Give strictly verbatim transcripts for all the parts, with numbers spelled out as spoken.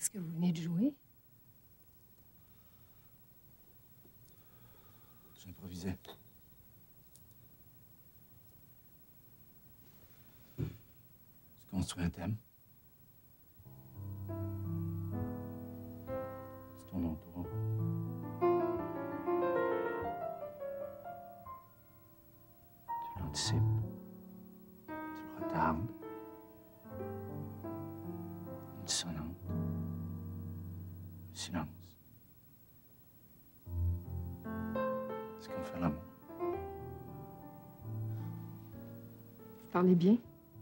Qu'est-ce que vous venez de jouer? J'improvisais. Je construis un thème. Tu tournes autour. Tu l'anticipes. Tu le retardes. Une dissonante. Un silence. C'est comme faire l'amour. Vous parlez bien.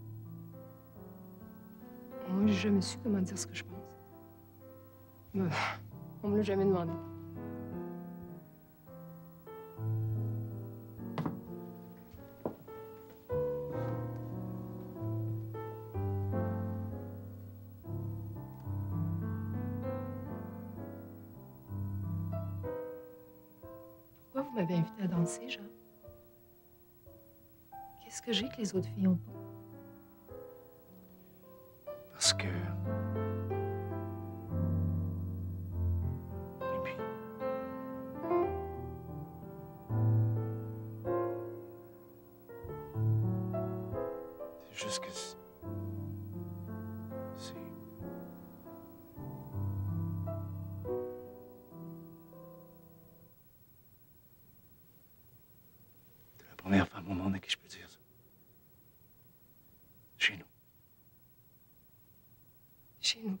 Moi, j'ai jamais su comment dire ce que je pense. Mais on me l'a jamais demandé. Pourquoi vous m'avez invité à danser, Jean? Qu'est-ce que j'ai que les autres filles ont pas? Parce que... Et puis... C'est juste que... C'est... C'est la première femme au monde à qui je peux dire ça. Chez nous. Chez nous.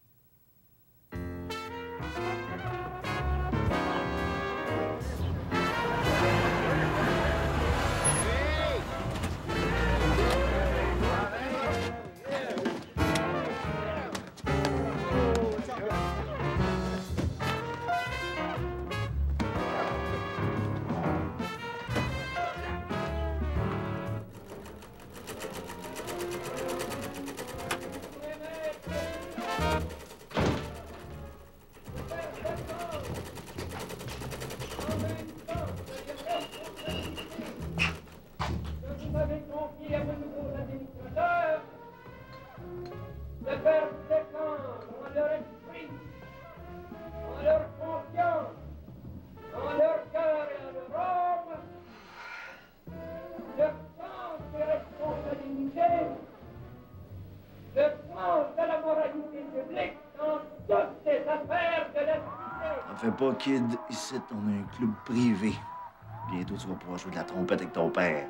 Fais pas, kid. Ici, on a un club privé. Bientôt, tu vas pouvoir jouer de la trompette avec ton père.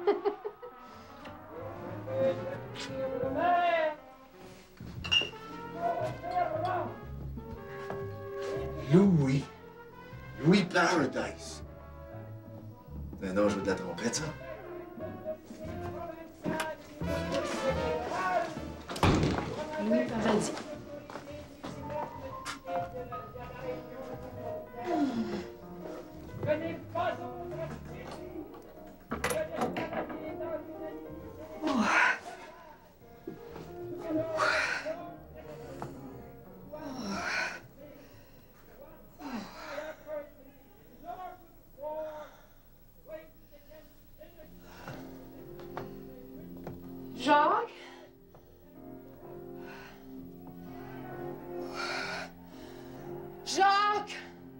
Louis. Louis Paradise. C'est un nom, jouer de la trompette, ça? Louis Paradis. Jacques? Jacques?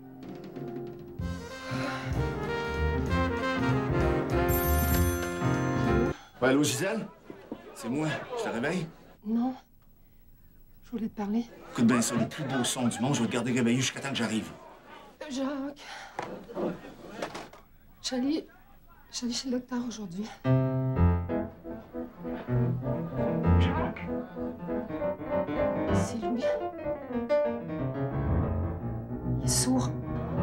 Ouais, allô, Gisèle? C'est moi. Je te réveille? Non. Je voulais te parler. Écoute bien ça, le plus beau son du monde, je vais te garder réveillé jusqu'à temps que j'arrive. Jacques. J'allais... J'allais chez le docteur aujourd'hui. Jacques? C'est lui. Il est sourd.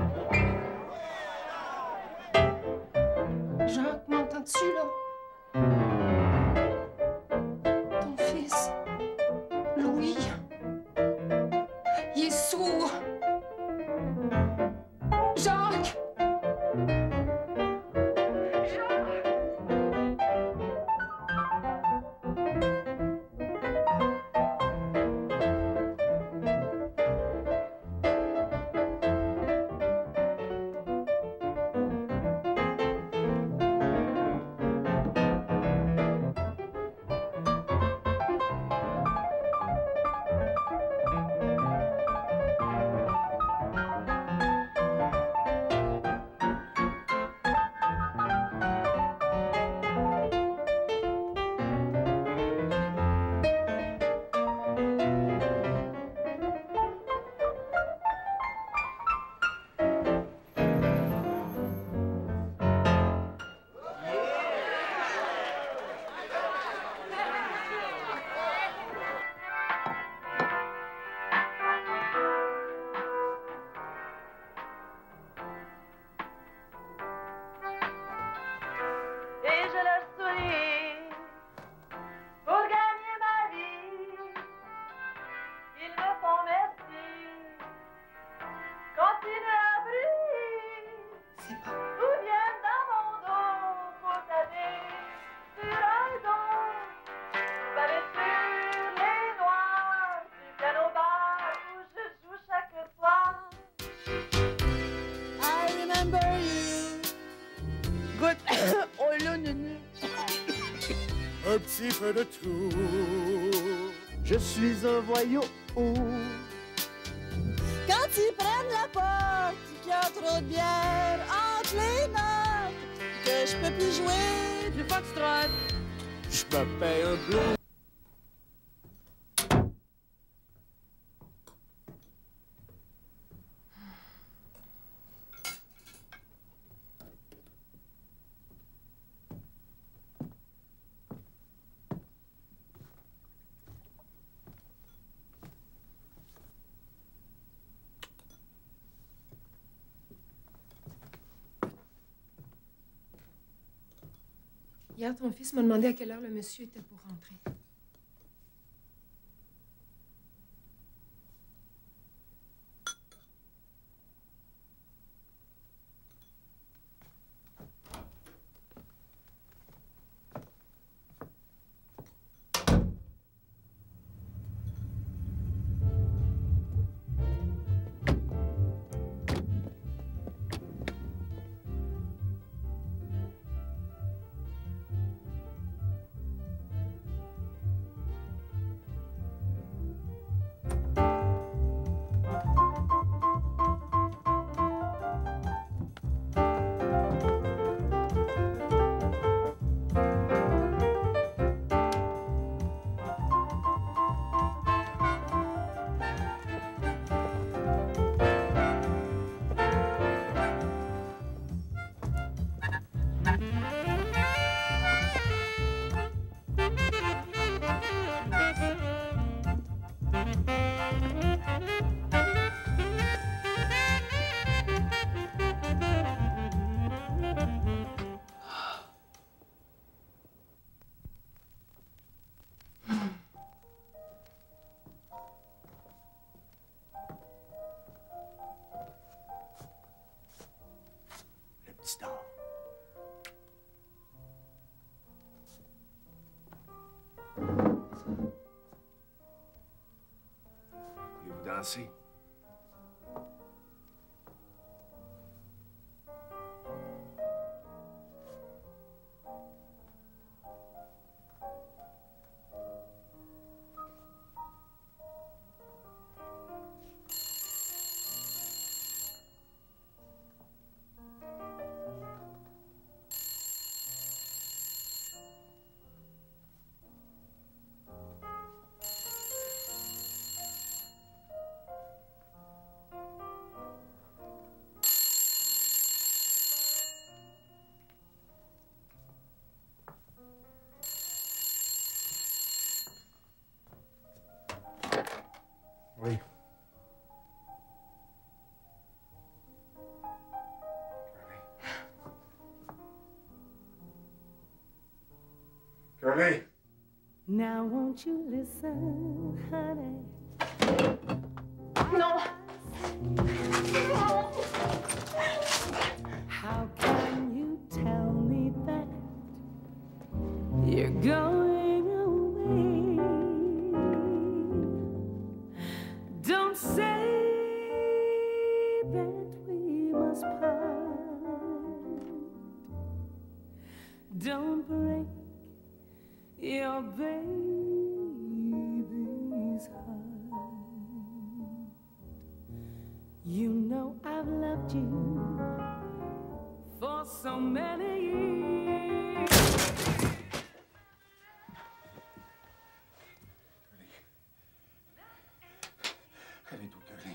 Jacques, m'entends-tu, là? Ton fils, Louis, il est sourd. Jacques! si peu de tout. Je suis un voyou. Quand ils prennent la porte, qu'il y a trop de bière entre les notes, que je peux plus jouer du foxtrot. Je me paye un blues. Hier, ton fils m'a demandé à quelle heure le monsieur était pour rentrer. Voulez-vous danser? Oui. Curly. Curly. Now won't you listen, honey? Non! How can you tell me that you're going away? Don't say that we must part. Don't break your baby's heart. You know I've loved you for so many years. Réveille-toi, Curly.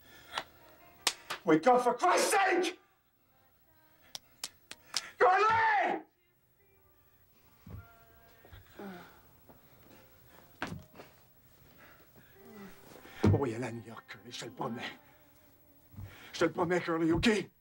Wake up, for Christ's sake! Curly! On va y aller à New York, Curly, je te le promets. Je te le promets, Curly, OK?